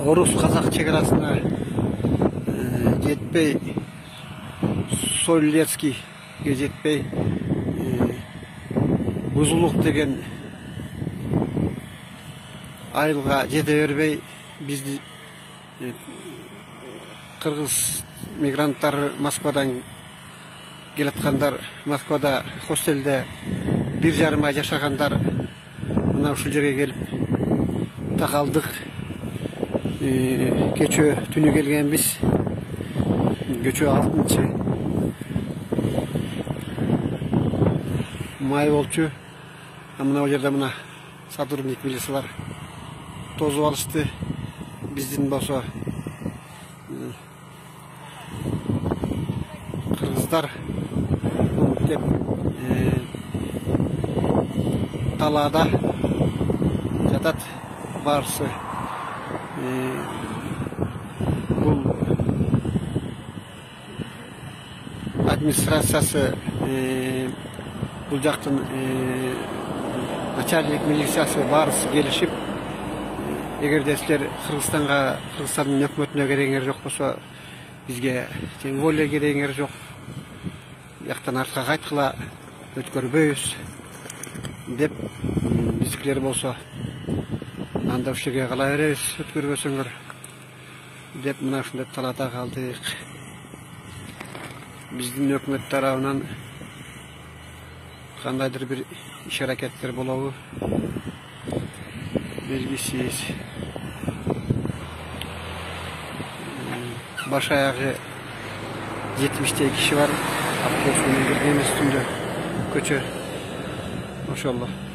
орус-қазақ шекарасына жетпей, Солилецкийге жетпей, Бузулук деген айылға жете бербей, бізді қырғыз мигранттар Москвадан келатқандар, Москвада хостелде 1,5 ай жашағандар мына ушул жерге келіп тақалдық. Кечө түнү келгенбиз. Кечө 6 май болчу. Мына жерде мына сотрудник милициялар тозуп алышты. Биздин болсо кыргыздар деп талаада жатат барысы. Бул администрациясы, бул жактын начальник милициясы барысы келишип, эгерде силер Кыргызстандын өкмөтүнө керегиңер жок болсо, бизге тем более керегиңер жок. Яктан артка кайткыла, өткөрбөйбүз деп, биздикилер болсо анда ушул жерге кала беребиз, өткөрбөсөңөр деп мына ушундай талаада калдык. Биздин өкмөт тарабынан кандайдыр бир иш-аракеттер болобу белгисиз. Баш аягы 70 киши бар. Автобус менен киргенбиз түндө көчө. Машалла.